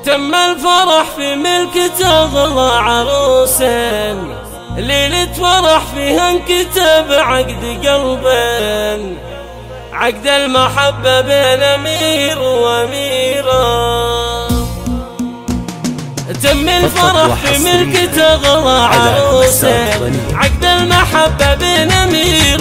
تم الفرح في ملكة أغلى عروس، ليلة فرح فيها انكتب عقد قلبين، عقد المحبة بين أمير وأميرة. تم الفرح في ملكة أغلى عروس، عقد المحبة بين أمير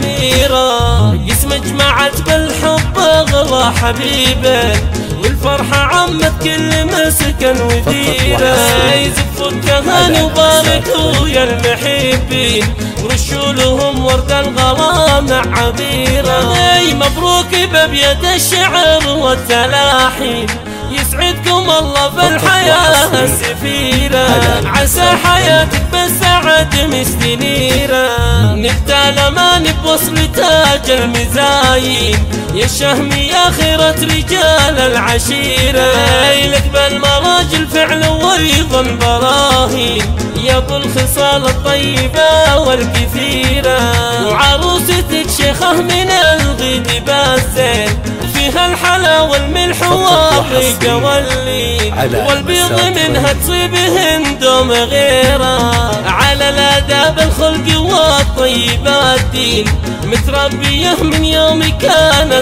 وأميرة. قسم اجمعت بالحب أغلى حبيبين، والفرحة عمت كل مسكن وديرة. يزفوا الكهان وباركوا يا المحبين، ورشوا لهم ورد الغلا مع عبيرة. مبروك بأبيات الشعر والتلاحين، يسعدكم الله في الحياة السفيرة. عسى حياتك بالسعد مستنيرة، نبتال ما بوصل تاج المزايين، يا الشهم يا خيرة رجال العشيرة. لك بالمراجل فعل وأيضا براهين، يا ابو الخصال الطيبة والكثيرة. وعروستك شيخة من الغد بالزين، فيها الحلا والملح والريق واللين، والبيض منها تصيبهن دوم غيره. على الآداب الخلق والطيبات دين، متربية من يوم كانت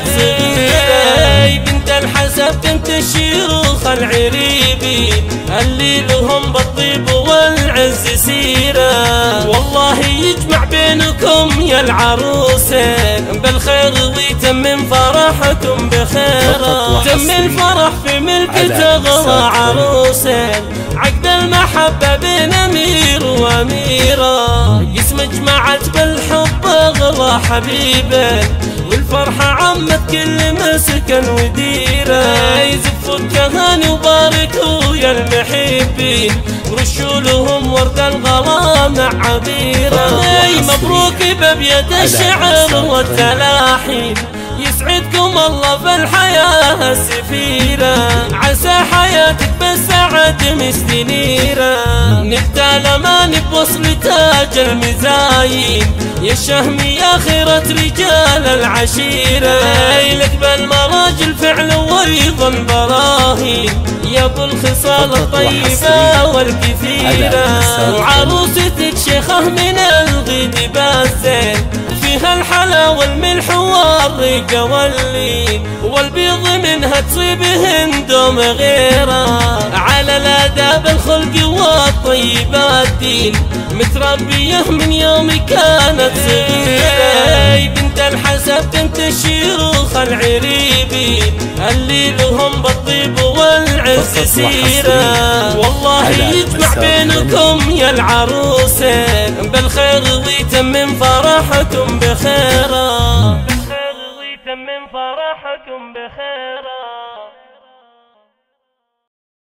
صغيرة. بنت الحسب بنت الشيوخ العريبين، اللي لهم بالطيب والعز سيرة. والله يجمع بينكم يا العروسين بالخير، ويتمم فرحكم بخيرة. تم الفرح في ملكة أغلى عروسين، عقد المحبة بين أمير وأميرة. قسم اجمعت بالحب أغلى حبيبين، والفرحة عمت كل مسكن وديرة. يزفوا الكهان وباركوا يا المحبين، ورشوا لهم ورد الغلا مع عبيرة. مبروك بأبيات الشعر والتلاحين، يسعدكم الله في الحياة السفيرة. عسى حياتك بالسعد مستنيرة، نبتال ما بوصل تاج المزايين، يا الشهم يا خيرة رجال العشيرة. لك بالمراجل فعل وأيضا براهين، يا ابو الخصال الطيبة والكثيرة. وعروستك شيخة من الغد بالزين، فيها الحلا والملح والريق واللين، والبيض منها تصيبهن دوم غيره. على الآداب الخلق والطيبات دين، متربية من يوم كانت صغيرة. بنت الحسب بنت الشيوخ العريبين، اللي لهم بالطيب والعز سيرة. والله يجمع بينكم يا العروسين بالخير، ويتمم فرحكم بخيرة. بالخير ويتمم فرحكم بخيرة.